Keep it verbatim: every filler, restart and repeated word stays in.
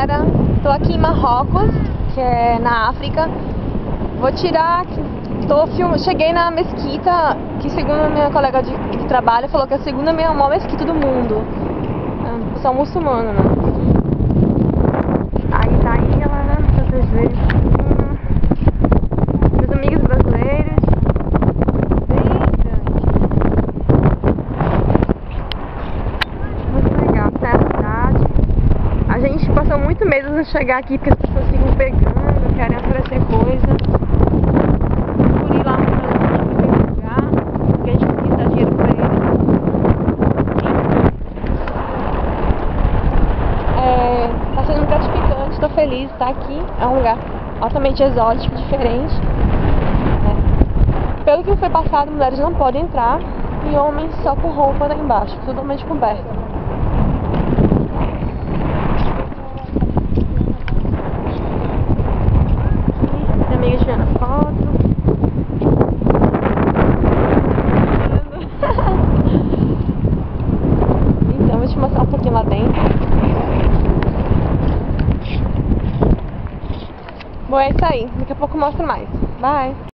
galera, tô aqui em Marrocos, que é na África. Vou tirar, tô film... cheguei na mesquita, que segundo a minha colega de, de trabalho falou que é a segunda maior mesquita do mundo. É, são muçulmanos, né? Aí tá aí, galera, pra vocês verem. Meus amigos brasileiros. A gente passou muito medo de chegar aqui porque as pessoas ficam pegando, querem oferecer coisa. Por ir lá no lugar, porque a gente não quis dar dinheiro pra eles. É, tá sendo gratificante, tô feliz de estar aqui. É um lugar altamente exótico, diferente. É. Pelo que foi passado, mulheres não podem entrar e homens só com roupa lá embaixo, totalmente coberta. Tirando foto. Então vou te mostrar um pouquinho lá dentro. Bom, é isso aí. Daqui a pouco eu mostro mais. Bye!